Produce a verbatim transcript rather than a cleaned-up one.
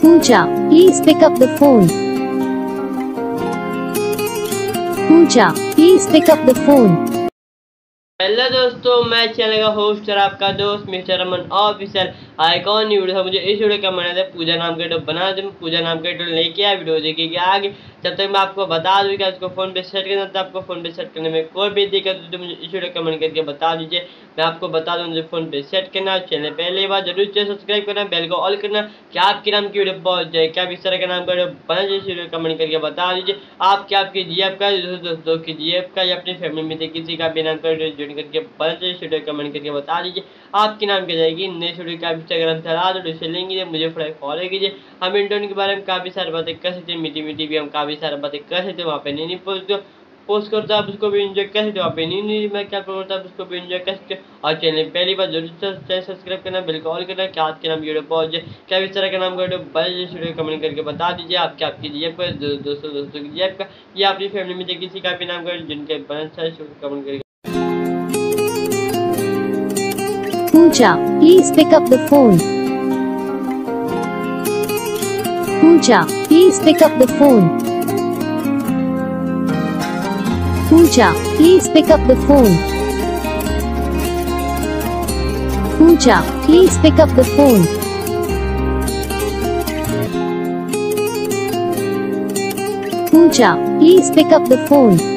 Pooja, please pick up the phone. Pooja, please pick up the phone. Hello दोस्तों, मैं चैनल का host और आपका दोस्त mister Aman official icon video था। मुझे इस वीडियो का मना था पूजा नाम का वीडियो बना दे। पूजा नाम का वीडियो लेके आया, वीडियो देखिए आगे। जब तक मैं आपको बता दूँ कि आपको फोन पे सेट करना था, आपको फोन पे सेट करने में कोई भी दिक्कत हो तो मुझे इस वीडियो कमेंट करके बता दीजिए। मैं आपको बता दूँ मुझे फोन पे सेट करना। चैनल पहली बार जरूर से सब्सक्राइब करना, बेल को ऑल करना कि आपके नाम की वीडियो पहुंच जाए। क्या इस तरह का नाम का वीडियो बना जाए, इस वीडियो कमेंट करके बता दीजिए। आप क्या आपकी जी एफ का दोस्तों की जी एफ का या अपनी फैमिली में से किसी का भी नाम का वीडियो ज्वाइन करके बना जाए, इस वीडियो कमेंट करके बता दीजिए। आपके नाम की जाएगी नेक्स्ट वीडियो का इंस्टाग्राम चला दो, उसे लेंगे मुझे फॉलो कीजिए। हम रिंगटोन के बारे में काफी सारी बातें कर सकते हैं, मीठी मीठी भी हम काफी सारी बातें कर सकते हैं। वहाँ पे नहीं नहीं पोस्ट पोस्ट करता आप उसको भी एंजॉय कर सकते हो। वहाँ पे नहीं नहीं मैं क्या करता आप उसको भी एंजॉय कर सकते हो। और चैनल पहली बार जरूर चैनल सब्सक्राइब करना, बेल को ऑल करना कि आज के नाम वीडियो पहुंच जाए। क्या इस तरह का नाम का वीडियो बने इस वीडियो कमेंट करके बता दीजिए। आप क्या आपकी जीएफ का दोस्तों दोस्तों की जीएफ का या अपनी फैमिली में से किसी का भी नाम का जिनके बना कमेंट करके। Pooja, please pick up the phone. Pooja, please pick up the phone. Pooja, please pick up the phone. Pooja, please pick up the phone. Pooja, please pick up the phone.